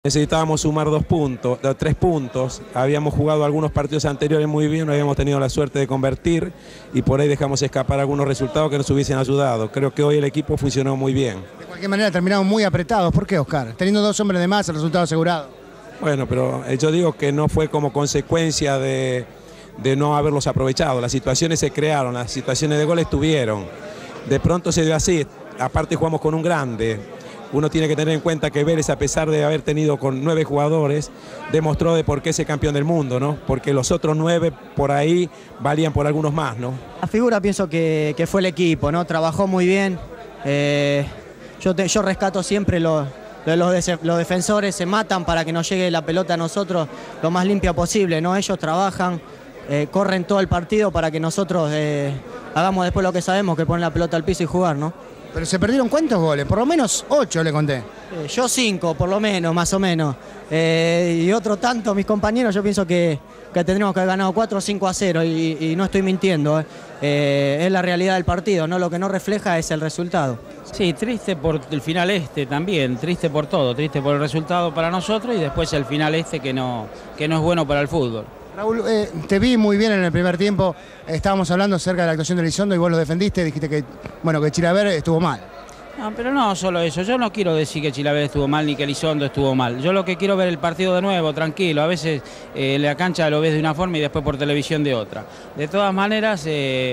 Necesitábamos sumar 3 puntos, habíamos jugado algunos partidos anteriores muy bien, no habíamos tenido la suerte de convertir y por ahí dejamos escapar algunos resultados que nos hubiesen ayudado. Creo que hoy el equipo funcionó muy bien. De cualquier manera terminamos muy apretados. ¿Por qué, Oscar? Teniendo 2 hombres de más, el resultado asegurado. Bueno, pero yo digo que no fue como consecuencia de no haberlos aprovechado. Las situaciones se crearon, las situaciones de gol estuvieron. De pronto se dio así, aparte jugamos con un grande. Uno tiene que tener en cuenta que Vélez, a pesar de haber tenido con 9 jugadores, demostró de por qué es el campeón del mundo, ¿no? Porque los otros 9 por ahí valían por algunos más, ¿no? La figura pienso que fue el equipo, ¿no? Trabajó muy bien. Yo rescato siempre los defensores se matan para que nos llegue la pelota a nosotros lo más limpia posible, ¿no? Ellos trabajan, corren todo el partido para que nosotros hagamos después lo que sabemos, que poner la pelota al piso y jugar, ¿no? Pero se perdieron ¿cuántos goles? Por lo menos 8 le conté. Yo 5, por lo menos, más o menos. Y otro tanto, mis compañeros, yo pienso que tendríamos que haber ganado 4 o 5-0 y no estoy mintiendo. Es la realidad del partido, ¿no? Lo que no refleja es el resultado. Sí, triste por el final también, triste por todo, triste por el resultado para nosotros y después el final que no es bueno para el fútbol. Raúl, te vi muy bien en el primer tiempo, estábamos hablando acerca de la actuación de Elizondo y vos lo defendiste, dijiste que Chilaver estuvo mal. No, pero no solo eso, yo no quiero decir que Chilaver estuvo mal ni que Elizondo estuvo mal. Yo lo que quiero ver el partido de nuevo, tranquilo, a veces la cancha lo ves de una forma y después por televisión de otra. De todas maneras,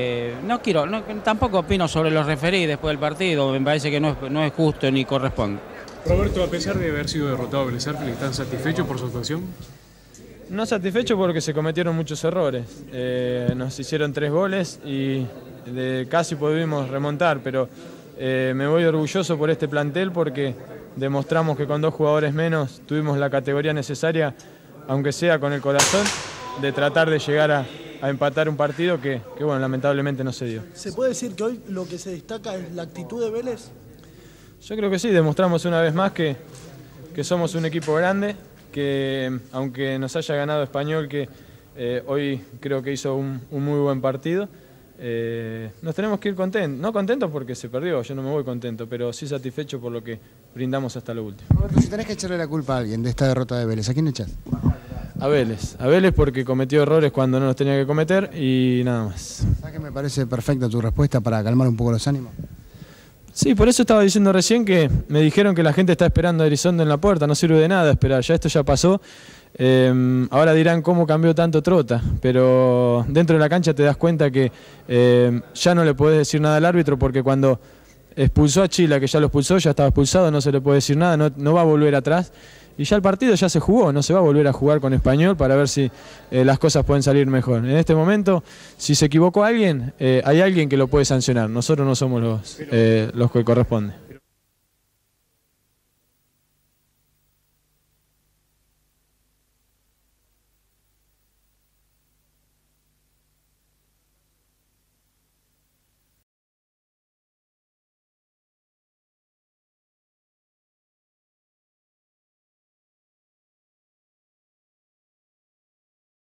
tampoco opino sobre los referís después del partido, me parece que no es justo ni corresponde. Roberto, a pesar de haber sido derrotado Vélez Sarsfield, ¿están satisfechos por su actuación? No satisfecho porque se cometieron muchos errores. Nos hicieron 3 goles y casi pudimos remontar, pero me voy orgulloso por este plantel porque demostramos que con 2 jugadores menos tuvimos la categoría necesaria, aunque sea con el corazón, de tratar de llegar a empatar un partido que bueno, lamentablemente no se dio. ¿Se puede decir que hoy lo que se destaca es la actitud de Vélez? Yo creo que sí, demostramos una vez más que somos un equipo grande, que aunque nos haya ganado Español, que hoy creo que hizo un muy buen partido, nos tenemos que ir contentos, no contentos porque se perdió, yo no me voy contento, pero sí satisfecho por lo que brindamos hasta lo último. Roberto, si tenés que echarle la culpa a alguien de esta derrota de Vélez, ¿a quién echás? A Vélez porque cometió errores cuando no los tenía que cometer y nada más. ¿Sabes que me parece perfecta tu respuesta para calmar un poco los ánimos? Sí, por eso estaba diciendo recién que me dijeron que la gente está esperando a Elizondo en la puerta, no sirve de nada esperar, esto ya pasó. Ahora dirán cómo cambió tanto Trota, pero dentro de la cancha te das cuenta que ya no le podés decir nada al árbitro porque cuando expulsó a Chila, que ya lo expulsó, ya estaba expulsado, no se le puede decir nada, no va a volver atrás. Y ya el partido ya se jugó, no se va a volver a jugar con Español para ver si las cosas pueden salir mejor. En este momento, si se equivocó alguien, hay alguien que lo puede sancionar, nosotros no somos los que corresponde.